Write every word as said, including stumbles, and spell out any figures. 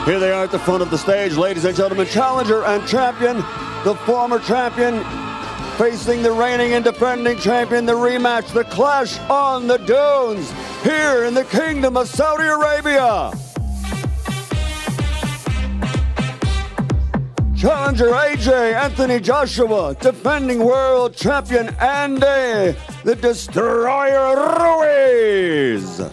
Here they are at the front of the stage, ladies and gentlemen, challenger and champion, the former champion facing the reigning and defending champion, the rematch, the clash on the dunes, here in the Kingdom of Saudi Arabia. Challenger A J Anthony Joshua, defending world champion Andy, the Destroyer Ruiz.